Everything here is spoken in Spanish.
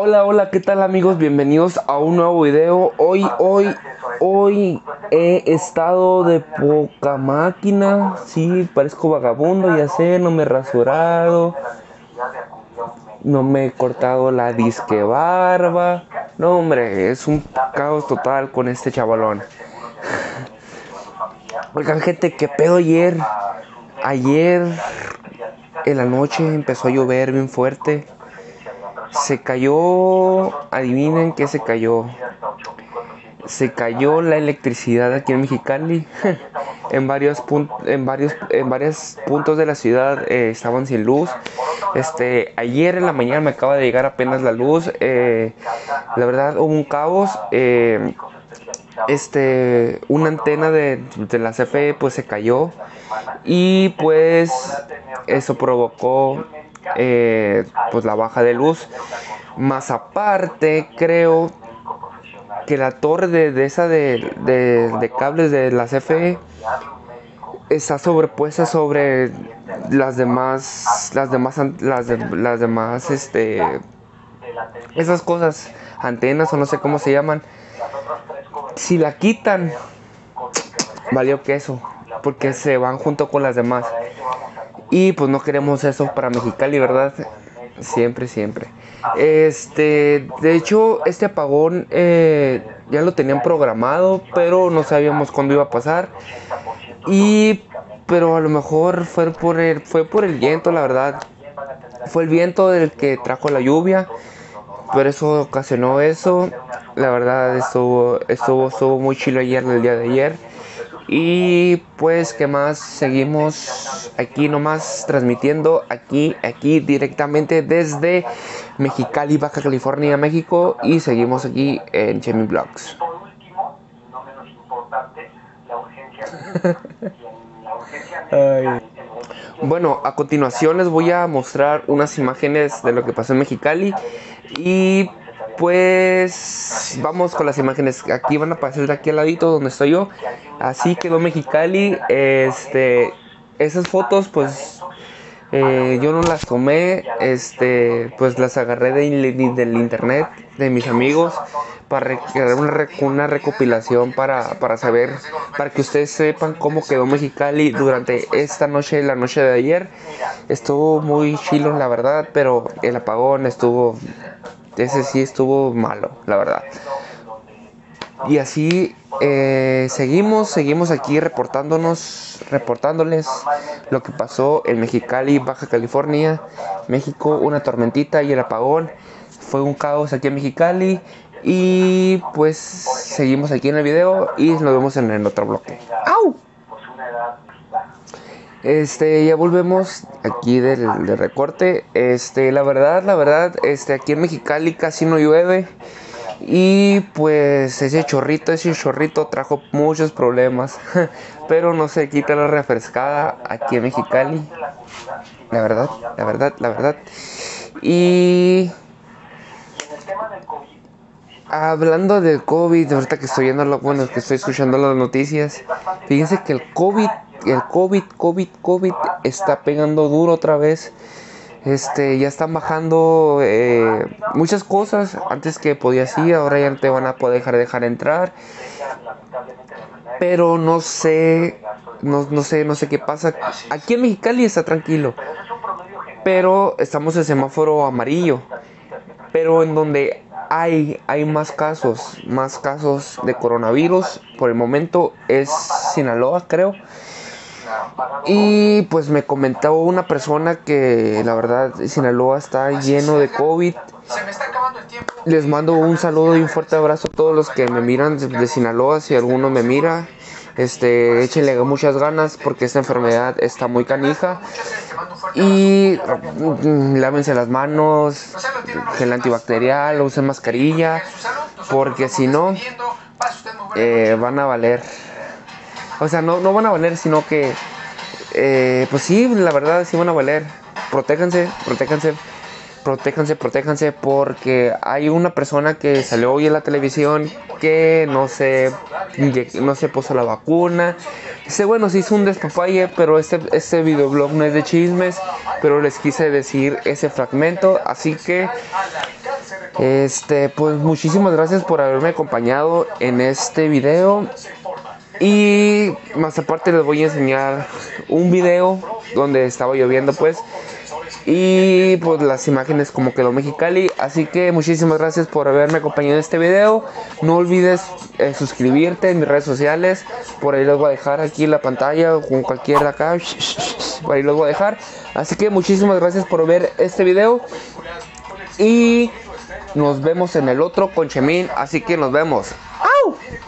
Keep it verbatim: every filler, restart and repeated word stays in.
Hola, hola, ¿qué tal amigos? Bienvenidos a un nuevo video. Hoy, hoy, hoy he estado de poca máquina. Sí, parezco vagabundo, ya sé, no me he rasurado, no me he cortado la disque barba. No, hombre, es un caos total con este chavalón. Oigan, gente, ¿qué pedo ayer? Ayer en la noche empezó a llover bien fuerte. Se cayó, adivinen qué se cayó. Se cayó la electricidad aquí en Mexicali. en varios puntos, en varios, en varios puntos de la ciudad eh, estaban sin luz. Este, ayer en la mañana me acaba de llegar apenas la luz. Eh, la verdad hubo un caos. Eh, este, una antena de, de la C F E pues se cayó y pues eso provocó eh, pues la baja de luz. Más aparte, creo que la torre de, de esa de, de, de cables de la C F E está sobrepuesta sobre las demás, las demás, las, de, las demás, este, esas cosas, antenas o no sé cómo se llaman. Si la quitan, valió queso, porque se van junto con las demás. Y pues no queremos eso para Mexicali, ¿verdad? Siempre, siempre. Este, de hecho, este apagón eh, ya lo tenían programado, pero no sabíamos cuándo iba a pasar. Y, pero a lo mejor fue por el, fue por el viento, la verdad. Fue el viento el que trajo la lluvia, pero eso ocasionó eso. La verdad estuvo, estuvo, estuvo muy chido ayer, el día de ayer. Y pues, ¿qué más? Seguimos aquí nomás transmitiendo aquí, aquí directamente desde Mexicali, Baja California, México. Y seguimos aquí en Chemi Vlogs. Ay. Bueno, a continuación les voy a mostrar unas imágenes de lo que pasó en Mexicali. Y pues vamos con las imágenes. Aquí van a aparecer de aquí al ladito donde estoy yo. Así quedó Mexicali. Este, esas fotos pues eh, yo no las tomé. Este, pues las agarré de, de, del internet, de mis amigos, para crear una, una recopilación para, para saber, para que ustedes sepan cómo quedó Mexicali durante esta noche, la noche de ayer. Estuvo muy chilo, la verdad, pero el apagón estuvo, ese sí estuvo malo, la verdad. Y así eh, seguimos, seguimos aquí reportándonos, reportándoles lo que pasó en Mexicali, Baja California, México, una tormentita y el apagón. Fue un caos aquí en Mexicali. Y pues seguimos aquí en el video y nos vemos en el otro bloque. ¡Au! Este, ya volvemos aquí del, del recorte. Este, la verdad, la verdad, este, aquí en Mexicali casi no llueve. Y pues ese chorrito, ese chorrito trajo muchos problemas. Pero no se quita la refrescada aquí en Mexicali. La verdad, la verdad, la verdad. Y hablando del COVID, ahorita que estoy viendo lo bueno, que estoy escuchando las noticias, fíjense que el COVID, el COVID, COVID, COVID está pegando duro otra vez. Este, ya están bajando eh, muchas cosas. Antes que podías ir, ahora ya no te van a poder dejar, dejar entrar. Pero no sé, no, no sé, no sé qué pasa. Aquí en Mexicali está tranquilo, pero estamos en semáforo amarillo. Pero en donde hay, hay más casos, más casos de coronavirus por el momento es Sinaloa, creo. Y pues me comentaba una persona que la verdad Sinaloa está lleno de COVID. Les mando un saludo y un fuerte abrazo a todos los que me miran de Sinaloa. Si alguno me mira, este, échenle muchas ganas porque esta enfermedad está muy canija. Y mm, lávense las manos, gel antibacterial, usen mascarilla, porque si no eh, van a valer. O sea, no, no van a valer, sino que eh, pues sí, la verdad sí van a valer. Protéjanse, protéjanse, protéjanse, protéjanse, porque hay una persona que salió hoy en la televisión que no se, no se puso la vacuna. Dice, bueno, se hizo un despapalle, pero este, este videoblog no es de chismes, pero les quise decir ese fragmento, así que Este, pues muchísimas gracias por haberme acompañado en este video. Y más aparte les voy a enseñar un video donde estaba lloviendo pues. Y pues las imágenes como quedó Mexicali. Así que muchísimas gracias por haberme acompañado en este video. No olvides eh, suscribirte en mis redes sociales. Por ahí les voy a dejar aquí en la pantalla con cualquier acá. Por ahí les voy a dejar. Así que muchísimas gracias por ver este video. Y nos vemos en el otro con Chemín. Así que nos vemos. ¡Au!